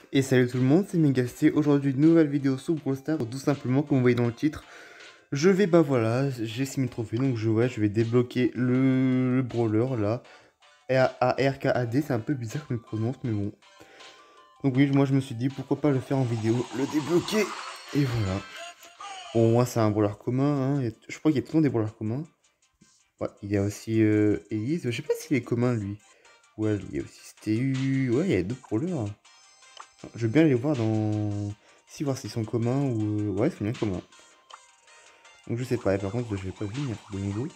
Et salut tout le monde, c'est Megasté. Aujourd'hui, une nouvelle vidéo sur Brawl Stars, tout simplement, comme vous voyez dans le titre. Je vais, bah voilà, j'ai 6000 trophées, donc je vais débloquer le brawler là. RKAD, c'est un peu bizarre que je me prononce, mais bon. Donc oui, moi je me suis dit, pourquoi pas le faire en vidéo, le débloquer. Et voilà. Bon, moi c'est un brawler commun, hein. Je crois qu'il y a tout le monde des brawlers communs. Ouais, il y a aussi Elise, je sais pas s'il est commun lui. Ouais, il y a aussi STU, ouais, il y a d'autres brawlers. Je veux bien les voir dans... Si, voir s'ils sont communs ou... Ouais, c'est bien commun. Donc je sais pas, et par contre, je vais pas vu, il y a un truc de nouveau.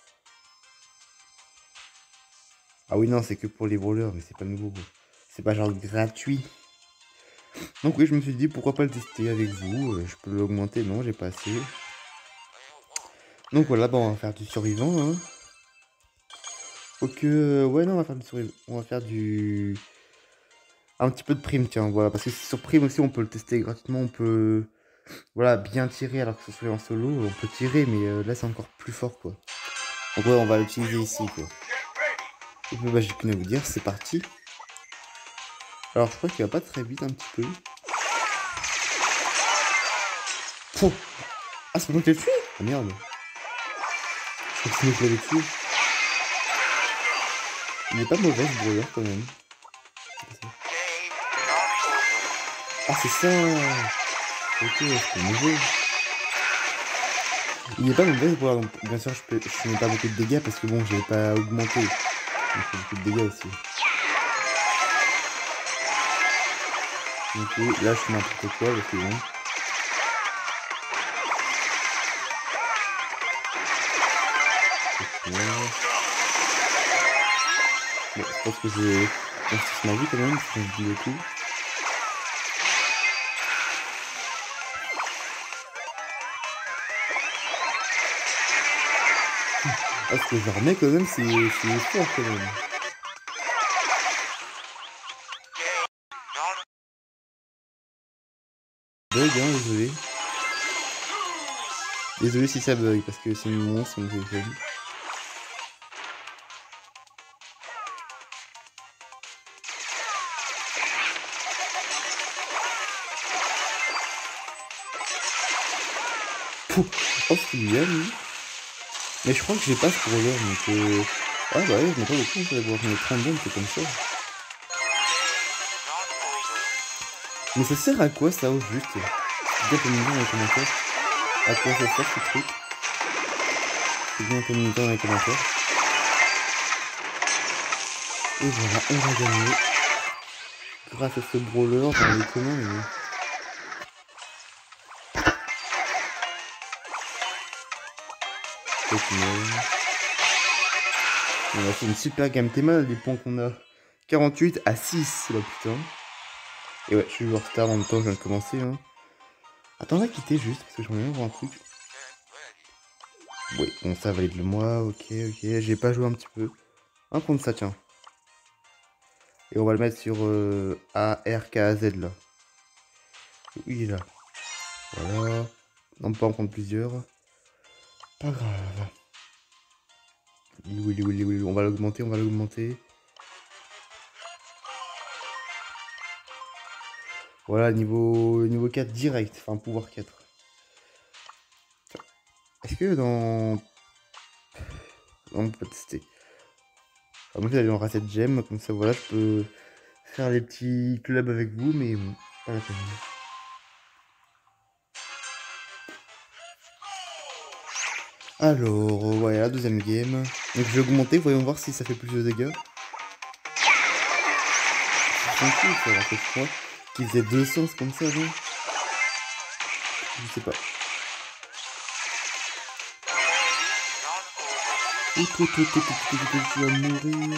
Ah oui, non, c'est que pour les brawlers, mais c'est pas nouveau. C'est pas genre gratuit. Donc oui, je me suis dit, pourquoi pas le tester avec vous. Je peux l'augmenter, non, j'ai pas assez. Donc voilà, bon, on va faire du survivant, hein. Ok, ouais, non, on va faire du survivant. On va faire du... Un petit peu de prime, tiens, voilà. Parce que sur prime aussi, on peut le tester gratuitement, on peut... Voilà, bien tirer alors que ce soit en solo, on peut tirer, mais là c'est encore plus fort quoi. Donc ouais, on va l'utiliser ici quoi. Et puis bah j'ai qu'une à vous dire, c'est parti. Alors je crois qu'il va pas très vite un petit peu. Pouh. Ah c'est moi qui l'ai tué. Ah merde. Je crois que c'est moi qui l'avais tué. Il est pas mauvais ce brouillard quand même. Ah c'est ça. Ok, c'est mauvais. Il est pas mauvais ce brouillard, donc bien sûr je mets pas beaucoup de dégâts parce que bon je l'ai pas augmenté. Donc il fait beaucoup de dégâts aussi. Donc oui, là je fais n'importe quoi parce que bon. Bon, je pense que j'ai conscience ma vie quand même, si je dis le coup. Ah, ce que je remets quand même, c'est fort quand même. Bug, hein, désolé. Désolé si ça bug, parce que c'est une monstre, donc j'ai dit. Oh, c'est bien, lui. Mais je crois que j'ai pas ce brawler, donc ah bah ouais, je mets pas beaucoup, ça va devoir mettre 30 bombes, c'est comme ça. Mais ça sert à quoi ça au juste? C'est bien pour nous dire dans les commentaires. À quoi ça sert ce truc? C'est bien pour nous dire dans les commentaires. Et voilà, on va gagner. Grâce à ce brawler dans les communs. On a fait une super gamme. T'es mal les points qu'on a. 48 à 6, là putain. Et ouais, je suis joueur star en même temps, je viens de commencer. Hein. Attends, on va quitter juste, parce que j'aimerais bien voir un truc. Oui, bon, ça valide le moi, ok. J'ai pas joué un petit peu. Un contre ça, tiens. Et on va le mettre sur ARKZ là. Oui, là. Voilà. On peut en prendre plusieurs. Pas grave. Oui. On va l'augmenter. Voilà, niveau 4 direct. Enfin, pouvoir 4. Est-ce que dans... Non, on peut pas tester. Alors, moi, je vais aller dans Racet Gem. Comme ça, voilà, je peux faire les petits clubs avec vous. Mais bon, pas la peine. Alors, ouais, la deuxième game. Donc je vais augmenter, voyons voir si ça fait plus de dégâts. C'est cool, ça, alors que je crois qu'il faisait 200 comme ça, non? Je sais pas. Tu vas mourir.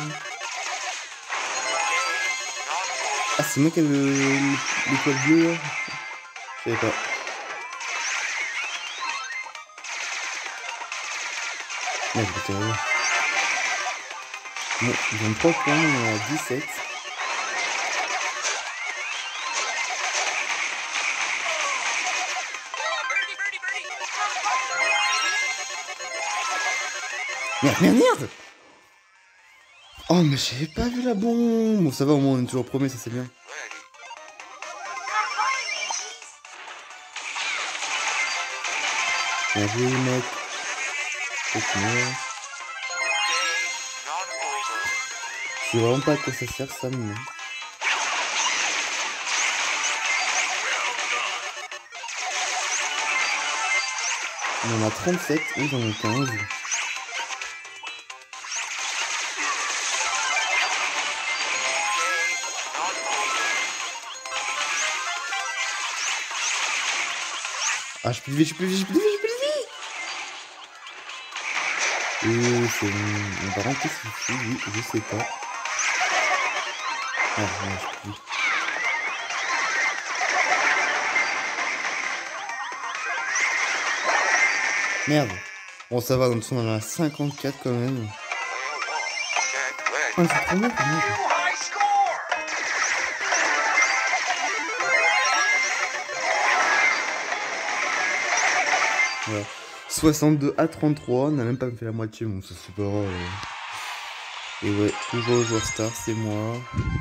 Ah, c'est moi qui ai l'étoile bleue, là? Je savais pas. Merde, putain. Bon, 23 points, on est à 17. Merde! Oh, mais j'avais pas vu la bombe! Bon, ça va, au moins on est toujours premier, ça c'est bien. Bien joué, mec. Continue. Je sais vraiment pas à quoi ça sert ça, mais non. On en a 37, eux ils en ont 15. Ah, je peux plus vite, je peux plus vite, je peux plus vite, je peux plus vite. C'est bon. Par contre, qu'est-ce qu'il fait, lui? Je sais pas. Ah, non, je peux plus. Merde. Bon, ça va, on en a 54 quand même. Ah, c'est trop bien quand même. Voilà. 62 à 33, on n'a même pas fait la moitié, bon ça c'est pas grave. Et ouais, toujours le joueur star, c'est moi.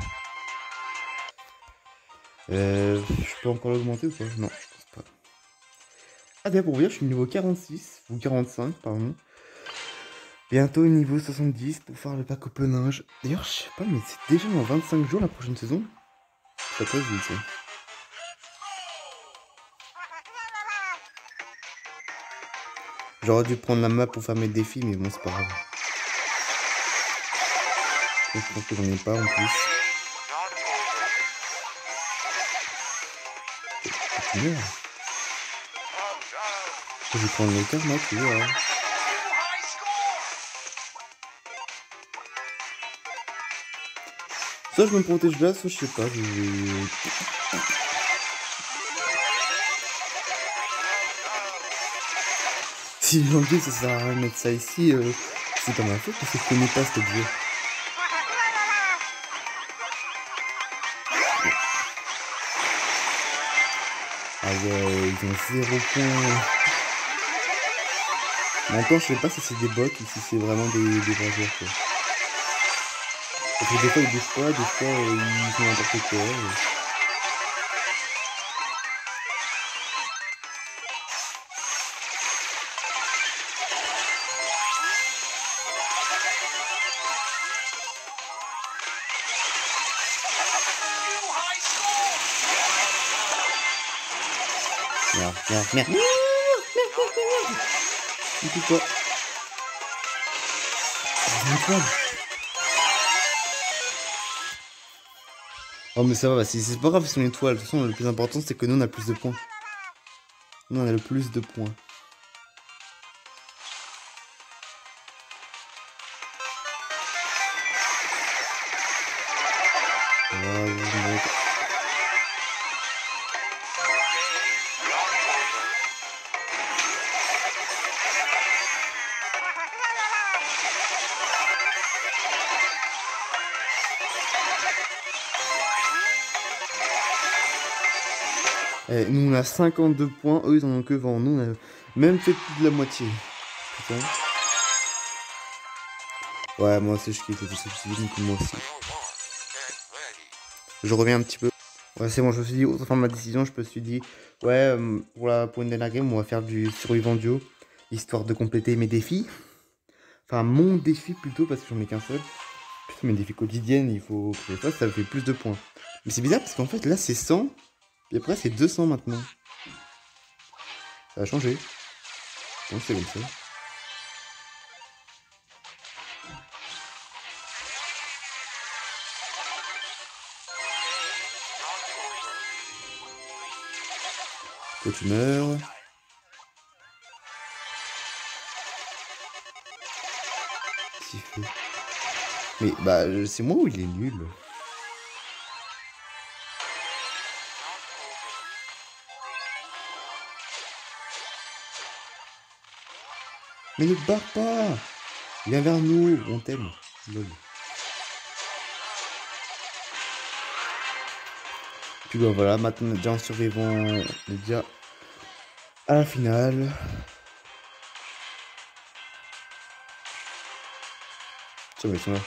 Je peux encore l'augmenter ou pas? Non, je pense pas. Ah d'ailleurs pour vous dire, je suis niveau 46, ou 45, pardon. Bientôt niveau 70 pour faire le pack openage. D'ailleurs, je sais pas, mais c'est déjà dans 25 jours la prochaine saison. Ça passe vite ça. J'aurais dû prendre la map pour faire mes défis, mais bon, c'est pas grave. Je pense que j'en ai pas en plus. Merde. Je vais prendre les cartes, moi, tu vois. Soit je me protège là, soit je sais pas, je vais... Si j'en dis, ça sert à rien de mettre ça ici, c'est pas ma faute parce que je connais pas cet objet. Ah ouais, ils ont 0 points. En même temps, je sais pas si c'est des bots ou si c'est vraiment des vrais joueurs, quoi. Parce que des fois ils bougent pas, des fois ils font n'importe quoi. Merde, merde, merde. Il tout pas. Oh mais ça va, c'est pas grave si c'est une étoile. De toute façon, le plus important c'est que nous on a plus de points. Nous on a le plus de points. Nous on a 52 points, eux ils en ont que 20. Nous on a même fait plus de la moitié. Putain. Ouais, moi aussi je kiffe, je suis dit que moi aussi. Je reviens un petit peu. Ouais, c'est bon, je me suis dit, au fin de ma décision, je me suis dit, ouais, pour une dernière game, on va faire du survivant duo, histoire de compléter mes défis. Enfin, mon défi plutôt, parce que j'en ai qu'un seul. Putain, mes défis quotidiennes, il faut que je les fasse, ça fait plus de points. Mais c'est bizarre parce qu'en fait, là c'est 100, et après c'est 200 maintenant. Ça a changé. Bon, c'est comme ça. Toi tu meurs. Qu'est-ce qu'il fait? Mais bah c'est moi ou il est nul? Mais ne te barre pas! Viens vers nous, on t'aime. Lol. Puis bah voilà, maintenant on est déjà en survivant, on est déjà à la finale. Tiens, mais ils sont là.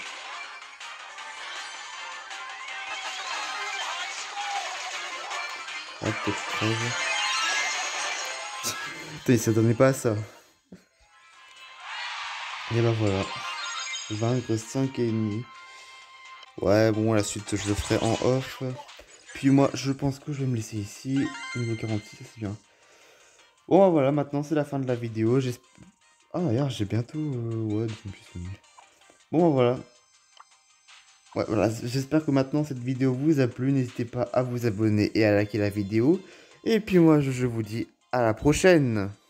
Hop, tu crèves. Putain, il s'attendait pas à ça. Et bah voilà. Vaincre 5,5. Ouais, bon, la suite, je le ferai en off. Puis moi, je pense que je vais me laisser ici. Niveau 46, c'est bien. Bon, bah voilà, maintenant, c'est la fin de la vidéo. Ah, d'ailleurs, j'ai bientôt... ouais, 2 plus. Bon, bah voilà. Ouais, voilà, j'espère que maintenant, cette vidéo vous a plu. N'hésitez pas à vous abonner et à liker la vidéo. Et puis moi, je vous dis à la prochaine.